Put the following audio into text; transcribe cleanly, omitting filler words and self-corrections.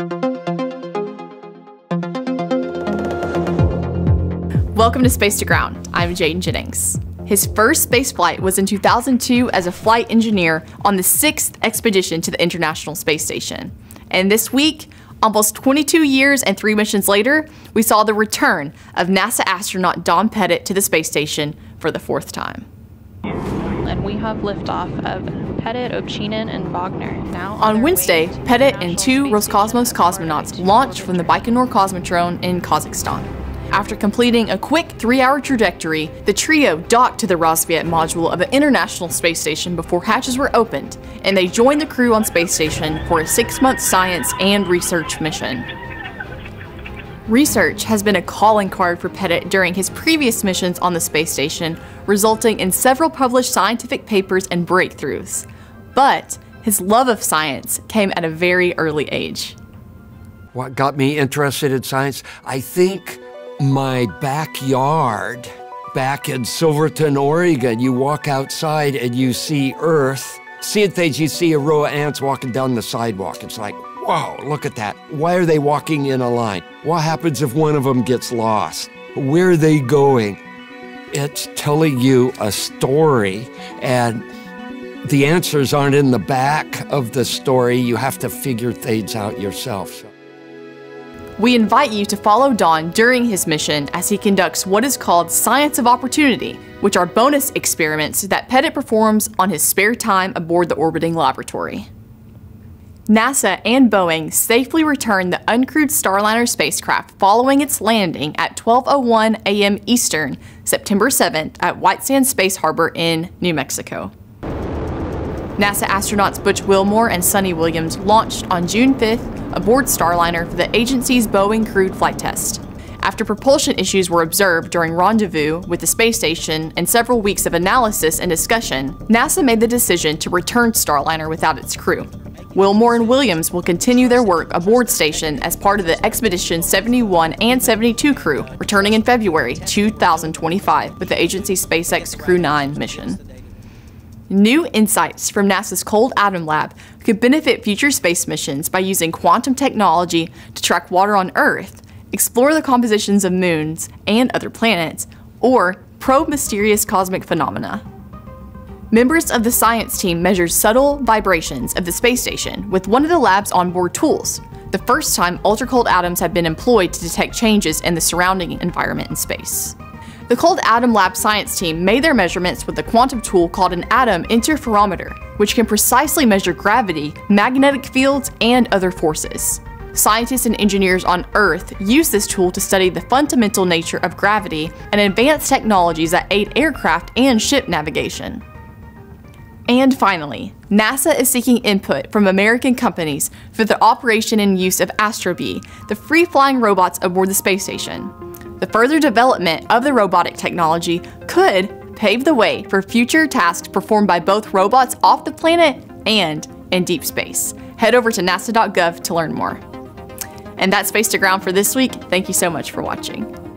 Welcome to Space to Ground. I'm Jaden Jennings. His first space flight was in 2002 as a flight engineer on the 6th expedition to the International Space Station. And this week, almost 22 years and 3 missions later, we saw the return of NASA astronaut Don Pettit to the space station for the 4th time. And we have liftoff of Pettit, Ovchinin, and Wagner. Now on Wednesday, Pettit and 2 Roscosmos cosmonauts launched from the Baikonur Cosmodrome in Kazakhstan. After completing a quick 3-hour trajectory, the trio docked to the Rossviet module of the International Space Station before hatches were opened, and they joined the crew on space station for a 6-month science and research mission. Research has been a calling card for Pettit during his previous missions on the space station, resulting in several published scientific papers and breakthroughs. But his love of science came at a very early age. What got me interested in science? I think my backyard back in Silverton, Oregon. You walk outside and you see Earth. Seeing things, you see a row of ants walking down the sidewalk. It's like, whoa, look at that. Why are they walking in a line? What happens if one of them gets lost? Where are they going? It's telling you a story, and the answers aren't in the back of the story. You have to figure things out yourself. We invite you to follow Don during his mission as he conducts what is called Science of Opportunity, which are bonus experiments that Pettit performs on his spare time aboard the orbiting laboratory. NASA and Boeing safely returned the uncrewed Starliner spacecraft following its landing at 12:01 a.m. Eastern, September 7th at White Sands Space Harbor in New Mexico. NASA astronauts Butch Wilmore and Sonny Williams launched on June 5th aboard Starliner for the agency's Boeing crewed flight test. After propulsion issues were observed during rendezvous with the space station and several weeks of analysis and discussion, NASA made the decision to return Starliner without its crew. Wilmore and Williams will continue their work aboard station as part of the Expedition 71 and 72 crew, returning in February 2025 with the agency's SpaceX Crew 9 mission. New insights from NASA's Cold Atom Lab could benefit future space missions by using quantum technology to track water on Earth, explore the compositions of moons and other planets, or probe mysterious cosmic phenomena. Members of the science team measured subtle vibrations of the space station with one of the lab's onboard tools, the first time ultra-cold atoms have been employed to detect changes in the surrounding environment in space. The Cold Atom Lab science team made their measurements with a quantum tool called an atom interferometer, which can precisely measure gravity, magnetic fields, and other forces. Scientists and engineers on Earth use this tool to study the fundamental nature of gravity and advanced technologies that aid aircraft and ship navigation. And finally, NASA is seeking input from American companies for the operation and use of Astrobee, the free-flying robots aboard the space station. The further development of the robotic technology could pave the way for future tasks performed by both robots off the planet and in deep space. Head over to nasa.gov to learn more. And that's Space to Ground for this week. Thank you so much for watching.